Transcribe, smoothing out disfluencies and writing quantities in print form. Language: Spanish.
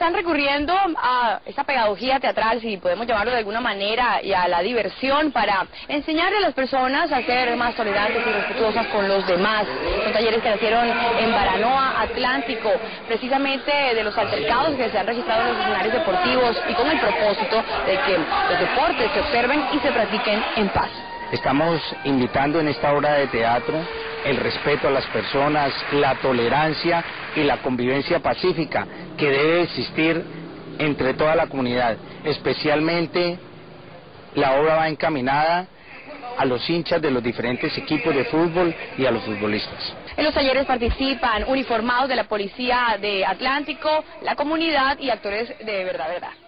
están recurriendo a esta pedagogía teatral, si podemos llamarlo de alguna manera, y a la diversión para enseñarle a las personas a ser más tolerantes y respetuosas con los demás. Son talleres que nacieron en Baranoa, Atlántico, precisamente de los altercados que se han registrado en los escenarios deportivos y con el propósito de que los deportes se observen y se practiquen en paz. Estamos invitando en esta obra de teatro el respeto a las personas, la tolerancia y la convivencia pacífica que debe existir entre toda la comunidad. Especialmente la obra va encaminada a los hinchas de los diferentes equipos de fútbol y a los futbolistas. En los talleres participan uniformados de la Policía de Atlántico, la comunidad y actores de Verdad Verdad.